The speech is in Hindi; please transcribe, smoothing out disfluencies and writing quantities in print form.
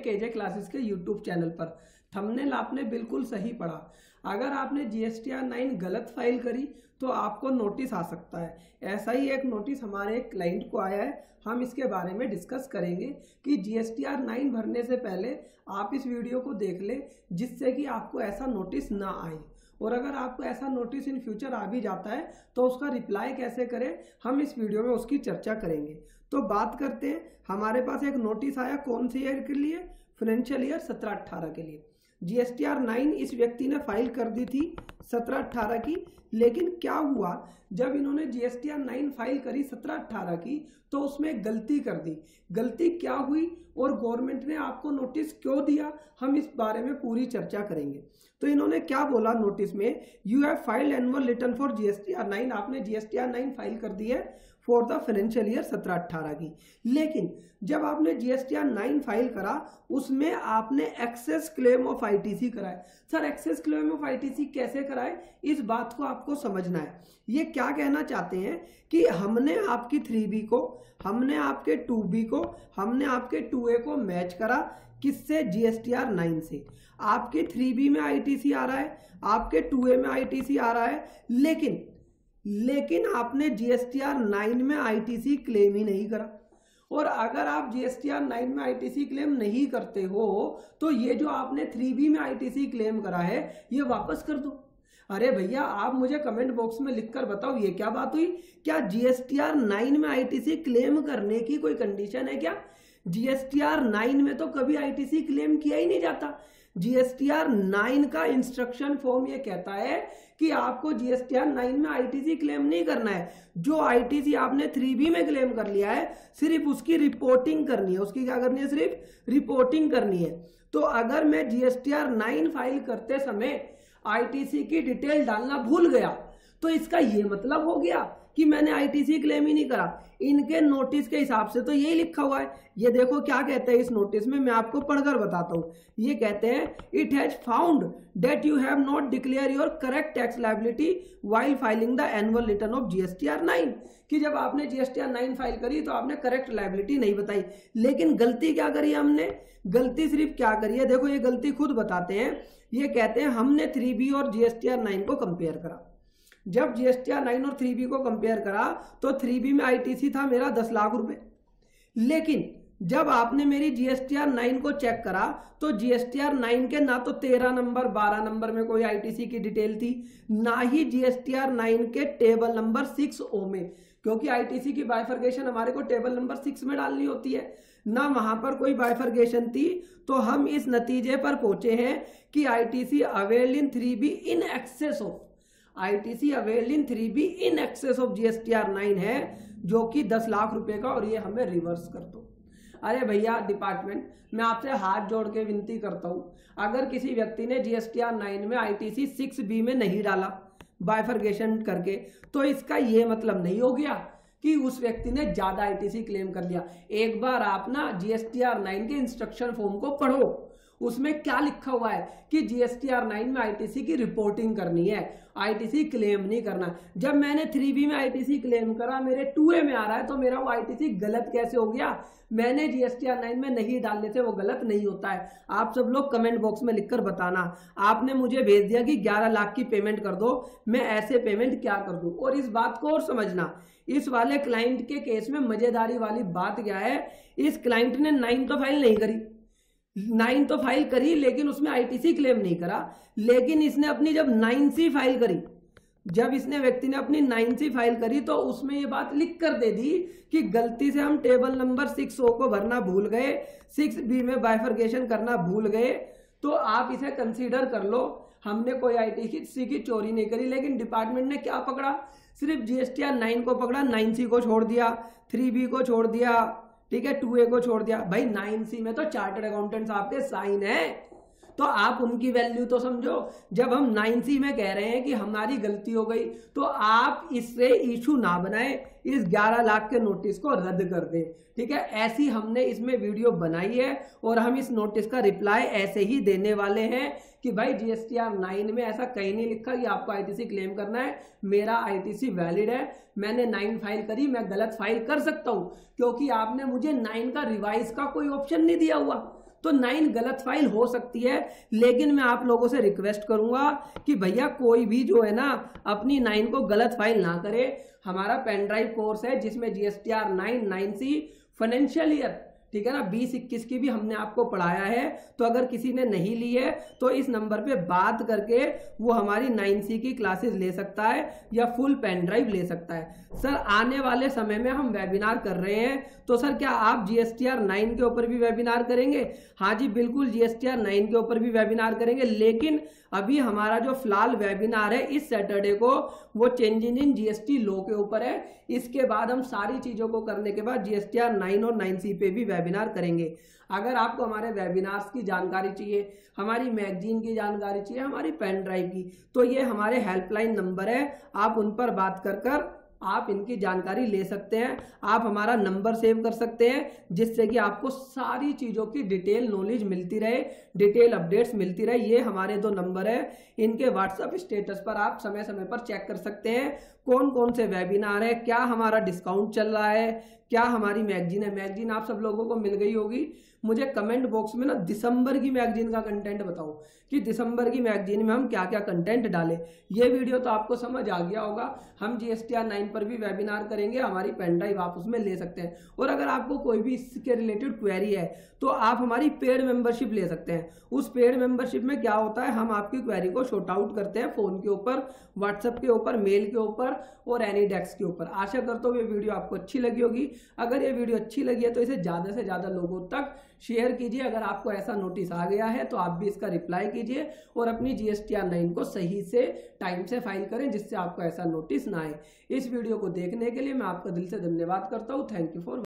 केजे क्लासेस के यूट्यूब चैनल पर। थंबनेल आपने बिल्कुल सही पढ़ा। अगर आपने जीएसटीआर 9 गलत फाइल करी तो आपको नोटिस आ सकता है। ऐसा ही एक नोटिस हमारे एक क्लाइंट को आया है, हम इसके बारे में डिस्कस करेंगे कि जीएसटीआर 9 भरने से पहले आप इस वीडियो को देख ले, जिससे कि आपको ऐसा नोटिस ना आए। और अगर आपको ऐसा नोटिस इन फ्यूचर आ भी जाता है तो उसका रिप्लाई कैसे करें, हम इस वीडियो में उसकी चर्चा करेंगे। तो बात करते हैं, हमारे पास एक नोटिस आया कौन से ईयर के लिए, फाइनेंशियल ईयर 17-18 के लिए। जीएसटीआर 9 इस व्यक्ति ने फाइल कर दी थी 17-18 की, लेकिन क्या हुआ जब इन्होंने जीएसटीआर 9 फाइल करी 17-18 की तो उसमें गलती कर दी। गलती क्या हुई और गवर्नमेंट ने आपको नोटिस क्यों दिया, हम इस बारे में पूरी चर्चा करेंगे। तो इन्होंने क्या बोला नोटिस में, you have filed annual return for GSTR 9, आपने जीएसटीआर 9 फाइल कर दी है फॉर द फाइनेंशियल ईयर 17-18 की। लेकिन जब आपने जीएसटीआर 9 फाइल करा उसमें आपने एक्सेस क्लेम ऑफ आईटीसी कराए। Sir excess claim of ITC कैसे कराए, इस बात को आपको समझना है। ये क्या कहना चाहते हैं कि हमने आपकी 3B को, हमने आपके 2B को, हमने आपके 2A को मैच करा, किससे, जीएसटीआर 9 से। आपके 3B में आईटीसी आ रहा है, आपके 2A में आईटीसी आ रहा है, लेकिन आपने जीएसटीआर 9 में आईटीसी क्लेम ही नहीं करा। और अगर आप जीएसटीआर 9 में आईटीसी क्लेम नहीं करते हो तो ये जो आपने 3B में आईटीसी क्लेम करा है ये वापस कर दो। अरे भैया आप मुझे कमेंट बॉक्स में लिखकर बताओ ये क्या बात हुई, क्या जीएसटीआर 9 में आईटीसी क्लेम करने की कोई कंडीशन है क्या? जीएसटीआर 9 में तो कभी आईटीसी क्लेम किया ही नहीं जाता। जीएसटीआर 9 का इंस्ट्रक्शन फॉर्म ये कहता है कि आपको जीएसटीआर 9 में आईटीसी क्लेम नहीं करना है। जो आईटीसी आपने 3B में क्लेम कर लिया है सिर्फ उसकी रिपोर्टिंग करनी है। उसकी क्या करनी है, सिर्फ रिपोर्टिंग करनी है। तो अगर मैं जीएसटीआर 9 फाइल करते समय आईटीसी की डिटेल डालना भूल गया तो इसका ये मतलब हो गया कि मैंने आईटीसी क्लेम ही नहीं करा। इनके नोटिस के हिसाब से तो यही लिखा हुआ है। ये देखो क्या कहते हैं इस नोटिस में, मैं आपको पढ़कर बताता हूं। ये कहते हैं, it has found that you have not declare your correct tax liability while filing the annual return of GSTR 9, कि जब आपने जीएसटीआर 9 फाइल करी तो आपने करेक्ट लायबिलिटी नहीं बताई। लेकिन गलती क्या करी हमने, गलती सिर्फ क्या करी है, देखो ये गलती खुद बताते हैं। ये कहते हैं हमने 3B और जीएसटीआर 9 को कंपेयर करा। जब जीएसटीआर 9 और 3B को कंपेयर करा तो 3B में आईटीसी था मेरा 10 लाख रुपए, लेकिन जब आपने मेरी जीएसटीआर 9 को चेक करा तो जीएसटीआर 9 के ना तो 13 नंबर 12 नंबर में कोई आईटीसी की डिटेल थी, ना ही जीएसटीआर 9 के टेबल नंबर 6O में, क्योंकि आईटीसी की बाइफर्केशन हमारे को टेबल नंबर 6 में डालनी होती है, ना वहां पर कोई बाइफर्केशन थी। तो हम इस नतीजे पर पहुंचे हैं कि ITC availed in 3B in excess of, ITC availed in 3B in excess of GSTR 9 है, जो कि 10 लाख रुपए का, और ये हमें रिवर्स कर दो। अरे भैया डिपार्टमेंट, मैं आपसे हाथ जोड़ के विनती करता हूं, अगर किसी व्यक्ति ने जीएसटीआर 9 में आईटीसी 6B में नहीं डाला बाइफर्केशन करके, तो इसका ये मतलब नहीं हो गया कि उस व्यक्ति ने ज्यादा आईटीसी क्लेम कर लिया। एक बार आप ना जीएसटीआर 9 के इंस्ट्रक्शन फॉर्म को पढ़ो, उसमें क्या लिखा हुआ है कि जीएसटीआर 9 में आईटीसी की रिपोर्टिंग करनी है, आईटीसी क्लेम नहीं करना। जब मैंने 3B में आईटीसी क्लेम करा, मेरे 2A में आ रहा है, तो मेरा वो आईटीसी गलत कैसे हो गया? मैंने जीएसटीआर 9 में नहीं डालने से वो गलत नहीं होता है। आप सब लोग कमेंट बॉक्स में लिखकर बताना। आपने मुझे भेज दिया कि 11 लाख की पेमेंट कर दो, मैं ऐसे पेमेंट क्या कर दूं? और इस बात को और समझना, इस वाले क्लाइंट के केस में मजेदारी वाली बात क्या है, इस क्लाइंट ने 9 तो फाइल नहीं करी, 9 तो फाइल करी लेकिन उसमें आईटीसी क्लेम नहीं करा। लेकिन इसने अपनी जब 9C फाइल करी, जब इसने व्यक्ति ने अपनी 9C फाइल करी तो उसमें ये बात लिख कर दे दी कि गलती से हम टेबल नंबर 6O को भरना भूल गए, 6B में बाइफर्केशन करना भूल गए। तो आप इसे कंसीडर कर लो, हमने कोई आईटीसी की चोरी नहीं करी। लेकिन डिपार्टमेंट ने क्या पकड़ा, सिर्फ जीएसटीआर 9 को पकड़ा, 9C को छोड़ दिया, 3B को छोड़ दिया, ठीक है, 2A को छोड़ दिया। भाई 9C में तो चार्टर्ड अकाउंटेंट्स आपके साइन है, तो आप उनकी वैल्यू तो समझो। जब हम 9C में कह रहे हैं कि हमारी गलती हो गई तो आप इससे इशू ना बनाए, इस 11 लाख के नोटिस को रद्द कर दें, ठीक है। ऐसी हमने इसमें वीडियो बनाई है और हम इस नोटिस का रिप्लाई ऐसे ही देने वाले हैं कि भाई जीएसटीआर 9 में ऐसा कहीं नहीं लिखा कि आपको आईटीसी क्लेम करना है। मेरा आईटीसी वैलिड है, मैंने 9 फाइल करी, मैं गलत फाइल कर सकता हूं क्योंकि आपने मुझे 9 का रिवाइज का कोई ऑप्शन नहीं दिया हुआ। तो 9 गलत फाइल हो सकती है। लेकिन मैं आप लोगों से रिक्वेस्ट करूंगा कि भैया कोई भी जो है ना अपनी 9 को गलत फाइल ना करे। हमारा पेन ड्राइव कोर्स है जिसमें GSTR 9 9C फाइनेंशियल ईयर, ठीक है ना, 20-21 की भी हमने आपको पढ़ाया है। तो अगर किसी ने नहीं ली है तो इस नंबर पे बात करके वो हमारी 9C की क्लासेस ले सकता है या फुल पेन ड्राइव ले सकता है। सर आने वाले समय में हम वेबिनार कर रहे हैं, तो सर क्या आप GSTR 9 के ऊपर भी वेबिनार करेंगे? हाँ जी बिल्कुल, GSTR 9 के ऊपर भी वेबिनार करेंगे। लेकिन अभी हमारा जो फिलहाल वेबिनार है इस सैटरडे को, वो चेंजिंग इन GST लॉ के ऊपर है। इसके बाद हम सारी चीजों को करने के बाद GSTR 9 और 9C पे भी वेबिनार करेंगे। अगर आपको हमारे वेबिनार्स की जानकारी चाहिए, हमारी मैगजीन की जानकारी चाहिए, हमारी पेन ड्राइव की, तो ये हमारे हेल्पलाइन नंबर है, आप उन पर बात कर आप इनकी जानकारी ले सकते हैं। आप हमारा नंबर सेव कर सकते हैं जिससे कि आपको सारी चीजों की डिटेल नॉलेज मिलती रहे, डिटेल अपडेट्स मिलती रहे। ये हमारे 2 नंबर है, इनके व्हाट्सएप स्टेटस पर आप समय समय पर चेक कर सकते हैं कौन कौन से वेबिनार है, क्या हमारा डिस्काउंट चल रहा है, क्या हमारी मैगजीन है। मैगजीन आप सब लोगों को मिल गई होगी। मुझे कमेंट बॉक्स में ना दिसंबर की मैगजीन का कंटेंट बताओ कि दिसंबर की मैगजीन में हम क्या क्या कंटेंट डालें। ये वीडियो तो आपको समझ आ गया होगा। हम GSTR 9 पर भी वेबिनार करेंगे, हमारी पेन ड्राइव आप उसमें ले सकते हैं। और अगर आपको कोई भी इसके रिलेटेड क्वेरी है तो आप हमारी पेड मेंबरशिप ले सकते हैं। उस पेड मेंबरशिप में क्या होता है, हम आपकी क्वेरी को शॉर्ट आउट करते हैं फोन के ऊपर, व्हाट्सएप के ऊपर, मेल के ऊपर और एनी डेस्क के ऊपर। आशा करता हूँ ये वीडियो आपको अच्छी लगी होगी। अगर ये वीडियो अच्छी लगी है तो इसे ज्यादा से ज्यादा लोगों तक शेयर कीजिए। अगर आपको ऐसा नोटिस आ गया है तो आप भी इसका रिप्लाई कीजिए और अपनी GSTR 9 को सही से टाइम से फाइल करें जिससे आपको ऐसा नोटिस ना आए। इस वीडियो को देखने के लिए मैं आपका दिल से धन्यवाद करता हूँ। Thank you for